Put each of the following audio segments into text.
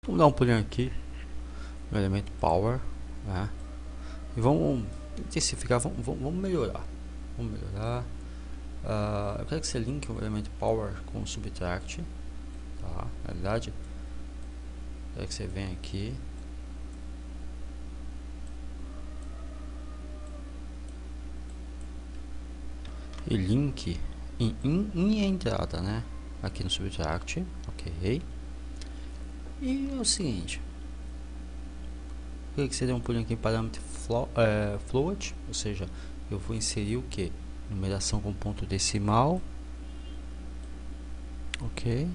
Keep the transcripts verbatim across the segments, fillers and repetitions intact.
Vamos dar um pulinho aqui no elemento Power, né? E vamos intensificar, vamos, vamos melhorar. Vamos melhorar. Uh, eu quero que você linke o elemento Power com o Subtract, tá? Na verdade, eu quero que você venha aqui. E link em, em, em entrada, né? Aqui no Subtract, ok. E é o seguinte, eu queria que você dê um pulinho aqui em parâmetro float, é, float, ou seja, eu vou inserir o que? Numeração com ponto decimal, ok,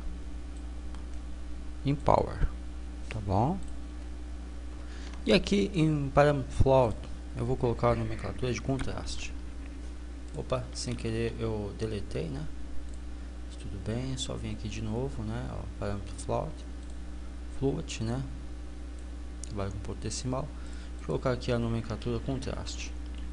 em Power, tá bom? E aqui em parâmetro float eu vou colocar a nomenclatura de contraste. Opa, sem querer eu deletei, né? Mas tudo bem, só vim aqui de novo, né? Ó, parâmetro float, float, né? Trabalho com ponto decimal. Deixa eu colocar aqui a nomenclatura contraste.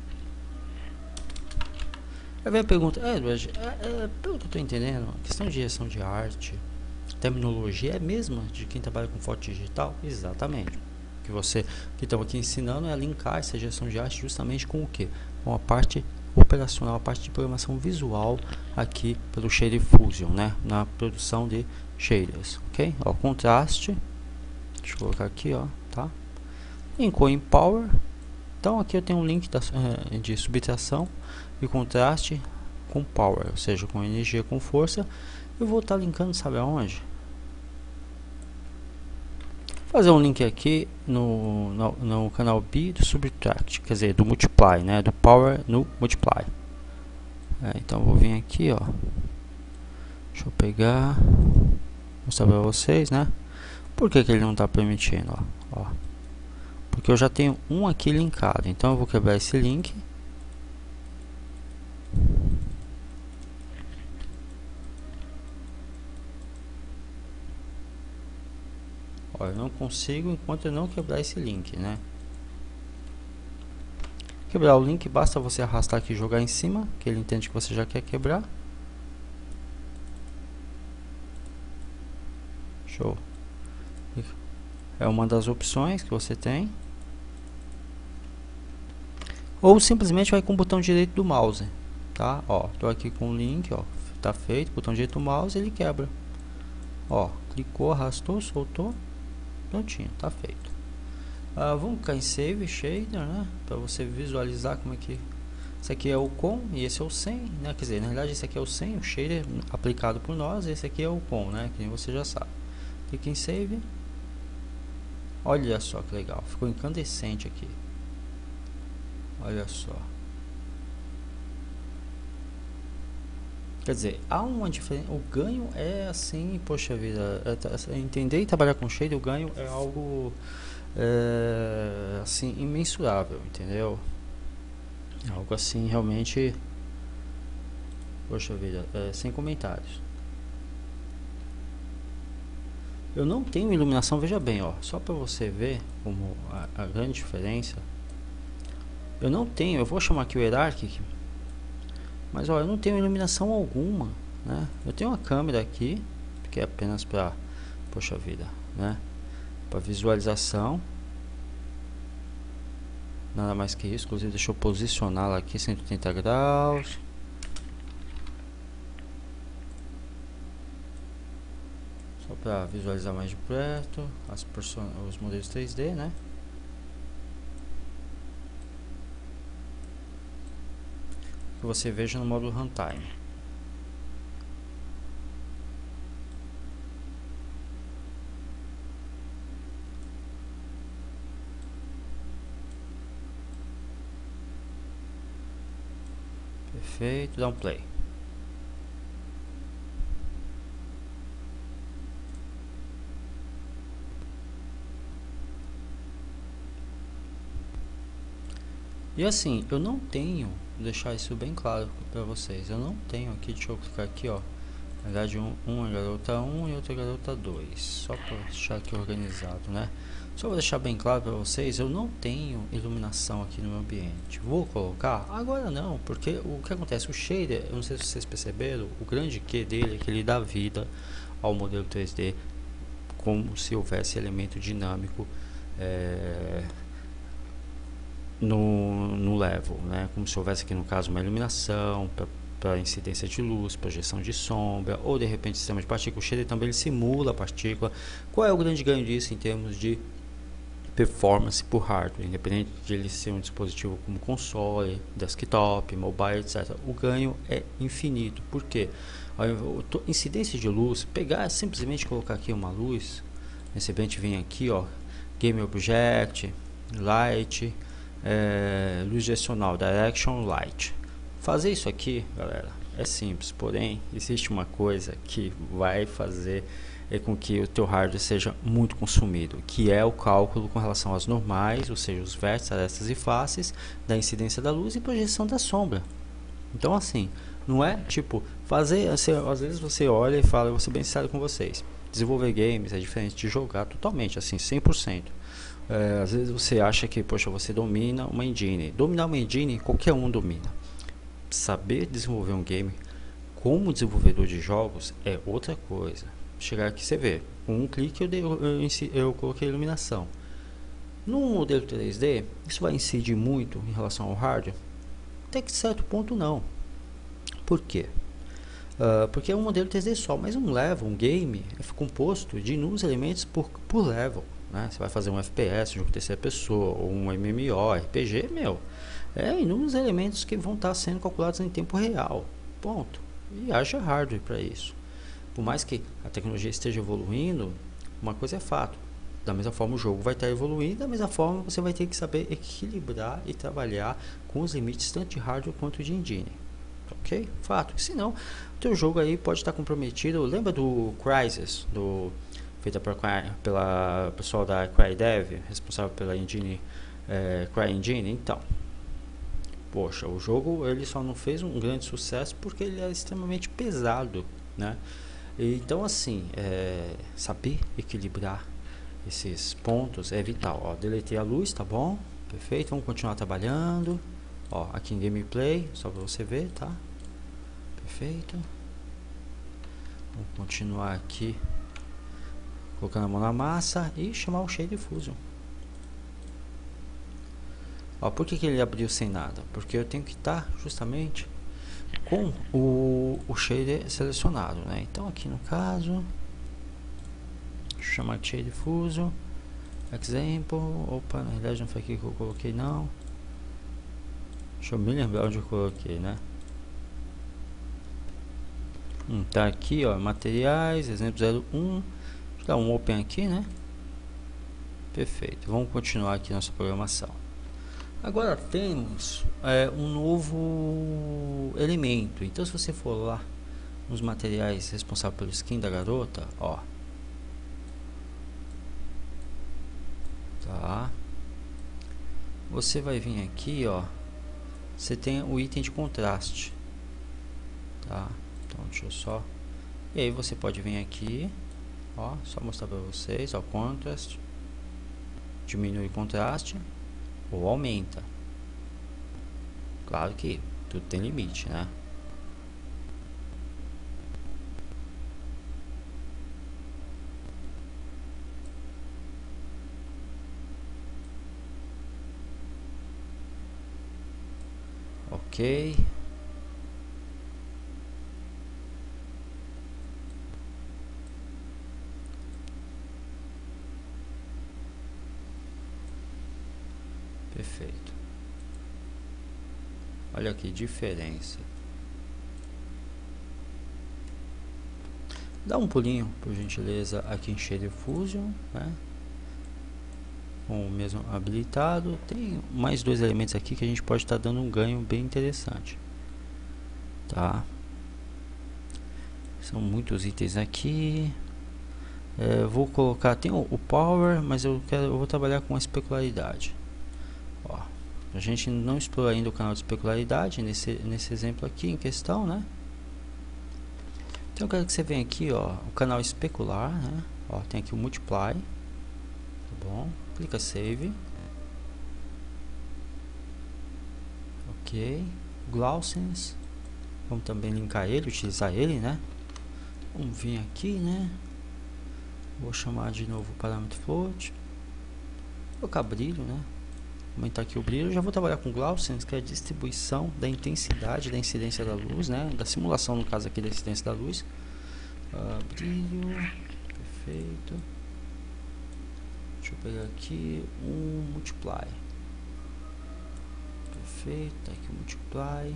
Aí vem a pergunta, é, Edward, é, é, pelo que eu estou entendendo, a questão de direção de arte, terminologia é a mesma de quem trabalha com foto digital? Exatamente. O que você que estão aqui ensinando é linkar essa gestão de arte justamente com o que? Com a parte operacional, a parte de programação visual aqui pelo Shader Fusion, né? Na produção de shaders, ok? Ó, contraste, deixa eu colocar aqui, ó, tá? Linkou em Power, então aqui eu tenho um link da, de subtração e contraste com Power, ou seja, com energia, com força. Eu vou estar tá linkando, sabe aonde? Fazer um link aqui no, no, no canal B do Subtract, quer dizer, do Multiply, né? Do Power no Multiply. É, então eu vou vir aqui, ó. Deixa eu pegar, mostrar para vocês, né? Por que que ele não está permitindo, ó, ó? Porque eu já tenho um aqui linkado, então eu vou quebrar esse link. Ó, eu não consigo enquanto eu não quebrar esse link, né? Quebrar o link, basta você arrastar aqui e jogar em cima, que ele entende que você já quer quebrar. Show. É uma das opções que você tem. Ou simplesmente vai com o botão direito do mouse, tá? Ó, tô aqui com o link, ó, tá feito, botão direito do mouse, ele quebra. Ó, clicou, arrastou, soltou, prontinho, tá feito. Uh, vamos ficar em Save Shader, né? Para você visualizar como é que... Esse aqui é o com e esse é o sem, né? Quer dizer, na verdade esse aqui é o sem, o shader aplicado por nós, esse aqui é o com, né? Que você já sabe. Clique em Save. Olha só que legal, ficou incandescente aqui. Olha só. Quer dizer, há uma diferença. O ganho é assim, poxa vida, é, é, entender e trabalhar com shader, o ganho é algo é, assim imensurável, entendeu? Algo assim realmente, poxa vida, é, sem comentários. Eu não tenho iluminação, veja bem, ó, só para você ver como a, a grande diferença. Eu não tenho, eu vou chamar aqui o Hierarchic, mas ó, eu não tenho iluminação alguma, né? Eu tenho uma câmera aqui, que é apenas para, poxa vida, né? Para visualização. Nada mais que isso, inclusive deixa eu posicionar lá aqui cento e oitenta graus. Só para visualizar mais de perto as os modelos três D, né? Que você veja no módulo Runtime. Perfeito, dá um play. E assim, eu não tenho, vou deixar isso bem claro para vocês, eu não tenho aqui, deixa eu clicar aqui, ó, na verdade um, um é garota um e outro é garota dois, só para deixar aqui organizado, né? Só vou deixar bem claro para vocês, eu não tenho iluminação aqui no meu ambiente. Vou colocar? Agora não, porque o que acontece, o shader, eu não sei se vocês perceberam, o grande Q dele é que ele dá vida ao modelo três D como se houvesse elemento dinâmico é, no, no level, né? Como se houvesse aqui no caso uma iluminação para incidência de luz, projeção de sombra, ou de repente sistema de partícula. O shader também ele simula a partícula. Qual é o grande ganho disso em termos de performance por hardware, independente de ele ser um dispositivo como console, desktop, mobile, etcétera. O ganho é infinito. Por quê? A incidência de luz, pegar simplesmente colocar aqui uma luz, nesse ambiente vem aqui, ó, Game Object, Light, é, luz direcional, Direction Light. Fazer isso aqui, galera, é simples, porém existe uma coisa que vai fazer é com que o teu hardware seja muito consumido, que é o cálculo com relação às normais, ou seja, os vértices, arestas e faces, da incidência da luz e projeção da sombra. Então assim, não é tipo, fazer, assim, às vezes você olha e fala, eu vou ser bem sincero com vocês, desenvolver games é diferente de jogar totalmente, assim, cem por cento. É, às vezes você acha que, poxa, você domina uma engine, dominar uma engine, qualquer um domina. Saber desenvolver um game como desenvolvedor de jogos é outra coisa. Chegar aqui você vê, com um clique eu, dei, eu, eu, eu coloquei iluminação. No modelo três D, isso vai incidir muito em relação ao hardware? Até que certo ponto não. Por quê? Uh, porque é um modelo três D só, mas um level, um game, é composto de inúmeros elementos por, por level. Né? Você vai fazer um F P S, um jogo de terceira pessoa, ou um M M O, R P G, meu, é inúmeros elementos que vão estar sendo calculados em tempo real. Ponto. E haja hardware para isso. Por mais que a tecnologia esteja evoluindo, uma coisa é fato. Da mesma forma o jogo vai estar evoluindo, da mesma forma você vai ter que saber equilibrar e trabalhar com os limites tanto de hardware quanto de engine. Ok? Fato. Senão, o teu jogo aí pode estar comprometido. Lembra do Crysis, do, feita pra, pela pessoal da Crydev, responsável pela engine é, CryEngine? Então, poxa, o jogo ele só não fez um grande sucesso porque ele é extremamente pesado, né? Então assim, é, saber equilibrar esses pontos é vital. Ó, deletei a luz, tá bom? Perfeito, vamos continuar trabalhando. Ó, aqui em gameplay, só para você ver, tá? Perfeito. Vamos continuar aqui, colocando a mão na massa e chamar o Shader Fusion. Ó, por que, que ele abriu sem nada? Porque eu tenho que estar justamente com o, o shader selecionado, né? Então aqui no caso, chamar Shader Fusion, Example, opa, na realidade não foi aqui que eu coloquei não. Deixa eu me lembrar onde eu coloquei, né? Hum, tá aqui, ó, materiais, exemplo zero um, deixa eu dar um open aqui, né? Perfeito, vamos continuar aqui nossa programação. Agora temos é, um novo elemento. Então se você for lá nos materiais responsáveis pelo skin da garota, ó, tá, você vai vir aqui, ó, você tem o item de contraste, tá? Então deixa eu só, e aí você pode vir aqui, ó, só mostrar para vocês, ó, contrast, diminui o contraste ou aumenta. Claro que tudo tem limite, né? Ok. Perfeito. Olha que diferença. Dá um pulinho, por gentileza, aqui em Shader Fusion, né? Com o mesmo habilitado. Tem mais dois elementos aqui que a gente pode estar tá dando um ganho bem interessante, tá? São muitos itens aqui. É, vou colocar, tem o, o Power, mas eu quero, eu vou trabalhar com a especularidade. Ó, a gente não explorou ainda o canal de especularidade nesse, nesse exemplo aqui em questão, né? Então eu quero que você venha aqui, ó, o canal especular, né? Ó, tem aqui o Multiply, tá bom? Clica Save. Ok. Gaussians, vamos também linkar ele, utilizar ele, né? Vamos vir aqui, né? Vou chamar de novo o parâmetro float. Vou colocar brilho, né? Aumentar aqui o brilho. Já vou trabalhar com Gaussian, que é a distribuição da intensidade da incidência da luz, né? Da simulação, no caso aqui, da incidência da luz. Uh, brilho, perfeito. Deixa eu pegar aqui um multiply. Perfeito, tá aqui o multiply.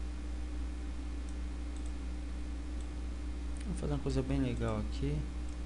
Vou fazer uma coisa bem legal aqui.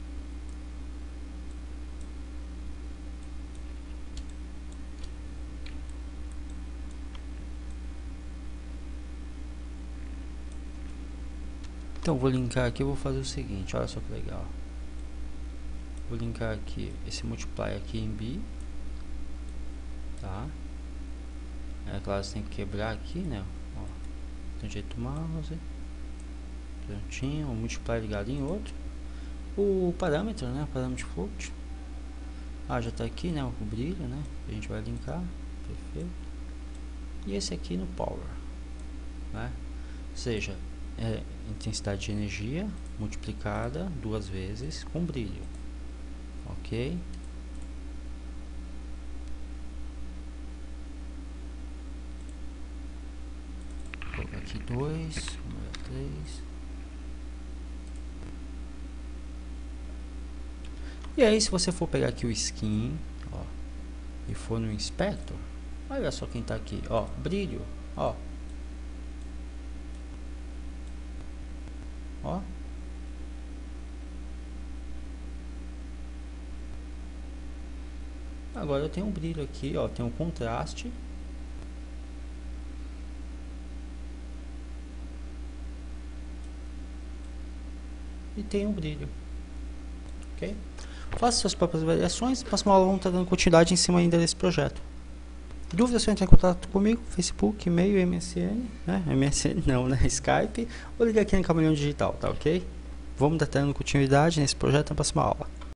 Então vou linkar aqui, eu vou fazer o seguinte, olha só que legal. Vou linkar aqui esse multiply aqui em B, tá? É claro, você tem que quebrar aqui, né? Ó, tem um jeito do mouse, prontinho, o multiply ligado em outro. O parâmetro, né? O parâmetro float. Ah, já tá aqui, né? O brilho, né? A gente vai linkar, perfeito. E esse aqui no power, né? Ou seja, é intensidade de energia multiplicada duas vezes com brilho, ok? Vou colocar aqui dois, três. E aí, se você for pegar aqui o skin, ó, e for no inspector, olha só quem tá aqui, ó, brilho, ó. Ó. Agora eu tenho um brilho aqui, ó, tem um contraste. E tem um brilho. Ok? Faça suas próprias variações. Próxima aula vamos estar dando continuidade em cima ainda desse projeto. Dúvidas, é só entrar em contato comigo, Facebook, e-mail, M S N, né? M S N não, né? Skype, ou ligar aqui no Camaleão Digital, tá ok? Vamos dar dando continuidade nesse projeto na próxima aula.